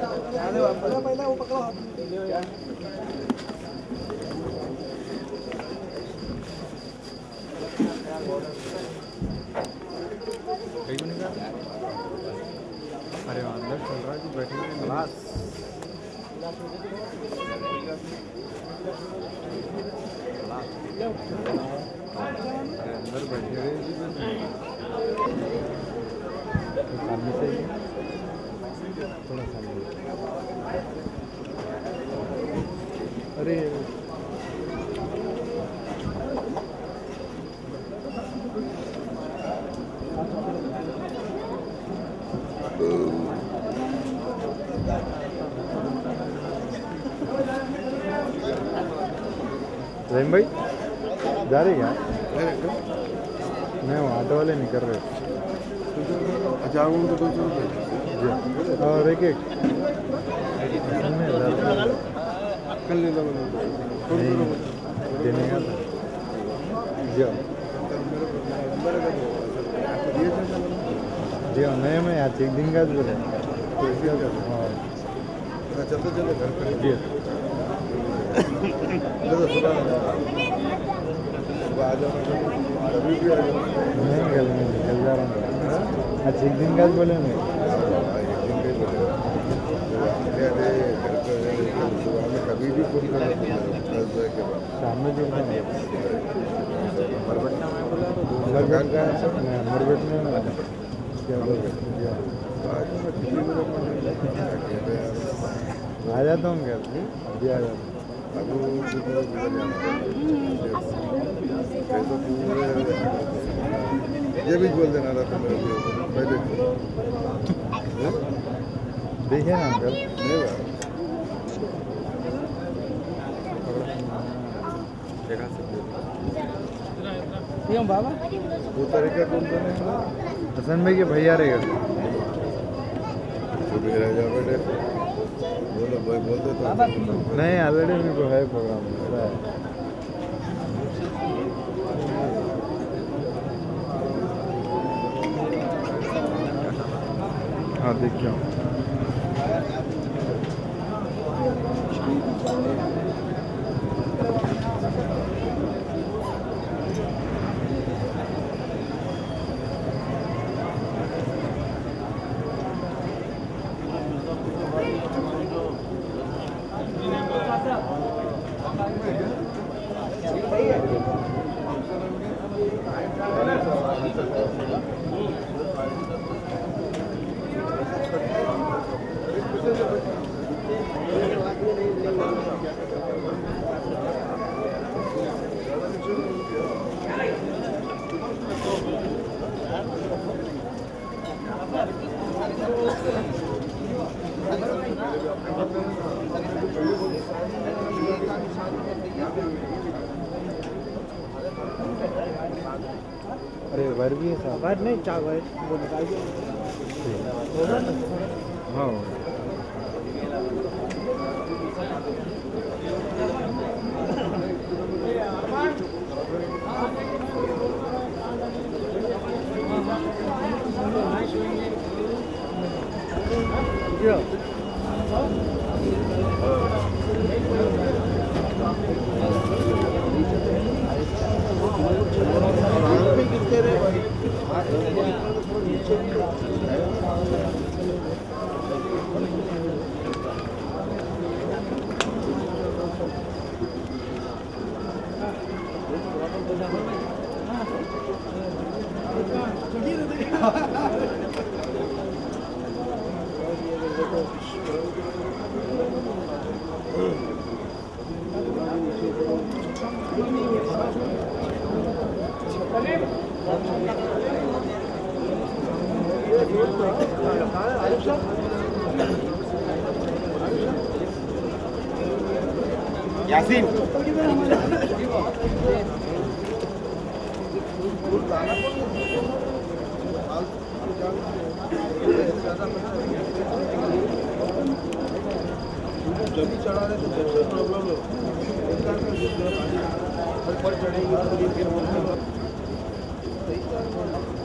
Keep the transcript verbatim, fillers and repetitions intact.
पहले वो पकड़ो अरे अंदर चल रहा है कि बैठे हुए क्लास अरे अंदर बैठे हुए सामने से थोड़ा सामने अरे रहीम भाई जा रही क्या? नहीं वो ऑटो वाले नहीं कर रहे। अच्छा तो दो सौ रुपये और एक एक कल ले लो देने का था जी जी नहीं मैं आज एक दिन का बोले चलते चलते घर कर जी सुबह आ जाओ अभी भी आ जाओ नहीं कल मैं निकल जा रहा हूँ आज एक दिन का बोले मैं कभी भी फोन कर शाम में जो मरबट्टा में बोला तो मरबट में क्या बोल आ जाता हूँ क्या अभी आ जाता हूँ ये भी बोल देना था मेरे को पहले देखे ना अंकल नहीं बाबा वो तरीका कौन सा नहीं हसन भाई के भैया रहेगा रह जा बेटे बोलो भाई बोलते तो नहीं ऑलरेडी मेरे को है प्रोग्राम है हाँ देखिए अरे वर भी है साहब वर नहीं चार वर वो निकाल दो हाँ यासीन जब भी चढ़ा रहे तो सबसे प्रॉब्लम है पर चढ़ेगी